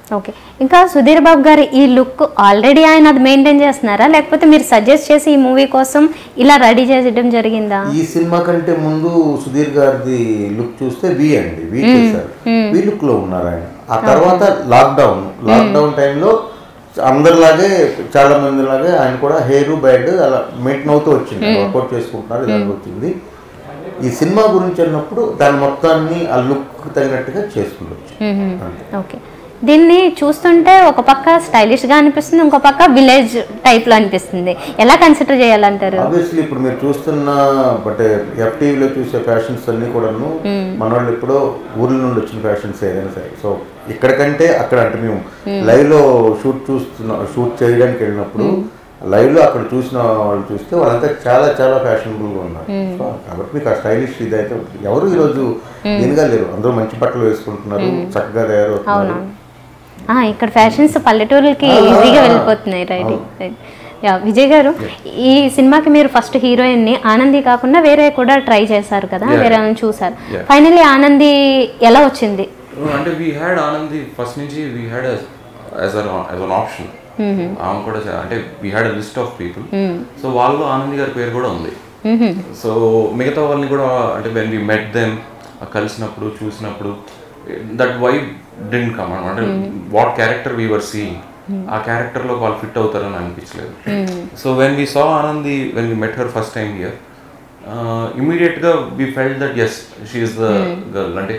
Okay. ఇంకా సుధీర్ బాబు గారి ఈ లుక్ ఆల్రెడీ ఆయన అది మెయింటైన్ చేస్తున్నారా, లేకపోతే మీరు సజెస్ట్ చేసి ఈ మూవీ కోసం ఇలా రెడీ చేయడం జరిగిందా? ఈ సినిమా కంటే ముందు సుధీర్ గారిది లుక్ చూస్తే వి చేశారు, వి లుక్ లో ఉన్నారు ఆయన. ఆ తర్వాత లాక్డౌన్ టైంలో అందరిలాగే చాలా మంది లాగే ఆయన కూడా హెయిర్ బెడ్ అలా మెయింటైన్ అవుతూ వచ్చింది, వర్కౌట్ చేసుకుంటున్నారు, ఇలాగ వచ్చింది. ఈ సినిమా గురించి అన్నప్పుడు దాని మొత్తాన్ని ఆ లుక్ తగినట్టుగా చేసుకుంటూ. ఓకే. దీన్ని చూస్తుంటే ఒక పక్క స్టైలిష్ గా అనిపిస్తుంది, ఇంకో పక్క విలేజ్ టైప్ లో అనిపిస్తుంది. ఎలా కన్సిడర్ చేయాలంటారు? ఆబ్వియస్లీ ఇప్పుడు మీరు చూస్తున్న బట్ FTVలో చూసే ఫ్యాషన్స్ అన్ని కూడాను మన వాళ్ళు ఎప్పుడో ఊర్ల నుండి వచ్చిన ఫ్యాషన్స్ ఏదైనా సరే. సో ఇక్కడికంటే అక్కడ అంటే మేము లైవ్ లో షూట్ చేయడానికి వెళ్ళినప్పుడు లైవ్ లో అక్కడ చూసిన వాళ్ళు చూస్తే వాళ్ళంతా చాలా చాలా ఫ్యాషనబుల్ గా ఉన్నారు. సో కాబట్టి మీకు ఆ స్టైలిష్ ఇదైతే ఎవరు ఈరోజు దీనిగా లేరు, అందరూ మంచి బట్టలు వేసుకుంటున్నారు, చక్కగా తయారవుతున్నారు. ఇక్కడ ఫ్యాషన్స్ పల్లెటూరులకి ఈజీగా వెళ్ళిపోతున్నాయి. రైట్. విజయ్ గారు, ఈ సినిమాకి మీరు ఫస్ట్ హీరోయిన్ ని ఆనంది కాకుండా వేరే కూడా ట్రై చేశారు కదా, వేరే చూసారు. ఫైనల్లీ ఆనంది ఎలా వచ్చింది? అంటే we had ఆనంది ఫస్ట్ నుంచి we had as an option. ఆమె కూడా అంటే we had a list of people. So వాళ్ళు ఆనంది గారి పేరు కూడా ఉంది. సో మిగతా వాళ్ళని కూడా అంటే when we met them కలిసినప్పుడు చూసినప్పుడు that vibe didn't come. అంటే what character we were seeing ఆ క్యారెక్టర్ లో వాళ్ళు ఫిట్ అవుతారని అనిపించలేదు. So when we saw Anandi, when we met her first time here, immediate గా we felt that yes she is the girl. అంటే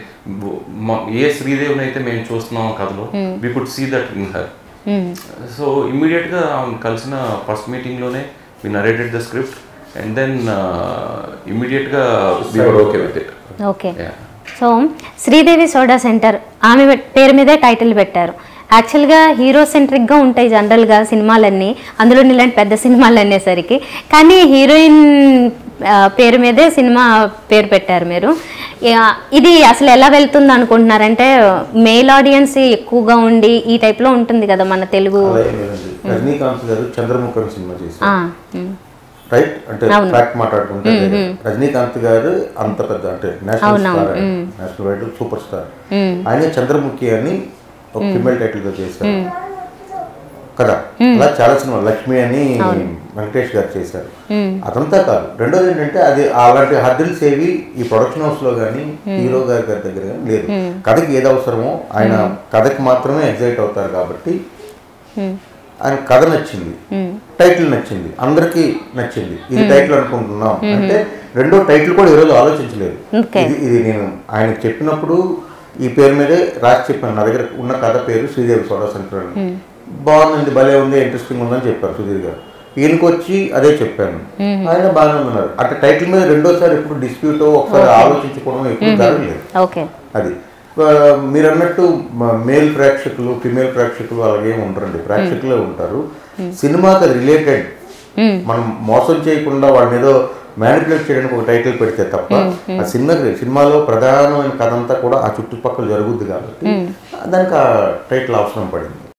ఏ శ్రీదేవిని అయితే మేము చూస్తున్నాం కథలో we could see that in her. So immediate గా కలిసిన ఫస్ట్ మీటింగ్ లోనే we narrated the script and then immediate గా we were okay with it. Okay. So Sridevi soda centre ఆమె పేరు మీదే టైటిల్ పెట్టారు. యాక్చువల్గా హీరో సెంట్రిక్గా ఉంటాయి జనరల్గా సినిమాలన్నీ, అందులో ఇలాంటి పెద్ద సినిమాలు అనేసరికి. కానీ హీరోయిన్ పేరు మీదే సినిమా పేరు పెట్టారు మీరు. ఇది అసలు ఎలా వెళ్తుంది అనుకుంటున్నారంటే మెయిల్ ఆడియన్స్ ఎక్కువగా ఉండి ఈ టైప్లో ఉంటుంది కదా మన తెలుగు. రజనీకాంత్ గారు చంద్రముఖి సినిమా చేశారు, రైట్? అంటే ఫ్యాక్ట్ మాట్లాడుకుంటే రజనీకాంత్ గారు అంత పెద్ద అంటే నేషనల్ వైడ్ సూపర్ స్టార్, ఆయన చంద్రముఖి అని ఒక ఫిమేల్ టైటిల్ తో చేశారు కదా. అలా చాలా సినిమా లక్ష్మి అని వెంకటేష్ గారు చేశారు. అదంతా కాదు, రెండోది ఏంటంటే అది అలాంటి హర్డిల్స్ ఏవి ఈ ప్రొడక్షన్ హౌస్ లో కానీ హీరో గారి దగ్గర కానీ లేదు. కథకి ఏది అవసరమో ఆయన కథకి మాత్రమే ఎగ్జైట్ అవుతారు కాబట్టి ఆయన కథ నచ్చింది, టైటిల్ నచ్చింది, అందరికి నచ్చింది, ఇది టైటిల్ అనుకుంటున్నాం అంటే రెండో టైటిల్ కూడా ఈరోజు ఆలోచించలేదు. ఇది నేను ఆయనకు చెప్పినప్పుడు ఈ పేరు మీదే రాసి చెప్పాను, నా దగ్గర ఉన్న కథ పేరు శ్రీదేవి సోడా సెంటర్ అని. బాగుంది, భలే ఉంది, ఇంట్రెస్టింగ్ ఉందని చెప్పారు సుధీర్ గారు. ఈయనకి వచ్చి అదే చెప్పాను, ఆయన బాగానే ఉన్నారు. అంటే టైటిల్ మీద రెండోసారి ఎప్పుడు డిస్ప్యూట్ ఒకసారి ఆలోచించుకోవడం ఎప్పుడు జరగలేదు. అది మీరు అన్నట్టు మేల్ ప్రేక్షకులు ఫిమేల్ ప్రేక్షకులు అలాగే ఉంటారండి, ప్రేక్షకులే ఉంటారు. సినిమాకి అది రిలేటెడ్ మనం మోసం చేయకుండా వాళ్ళని ఏదో మ్యానిపులేట్ చేయడానికి ఒక టైటిల్ పెడితే తప్ప ఆ సినిమాలో ప్రధానమైన కథ అంతా కూడా ఆ చుట్టుపక్కల జరుగుద్ది కాబట్టి దానికి ఆ టైటిల్ అవసరం పడింది.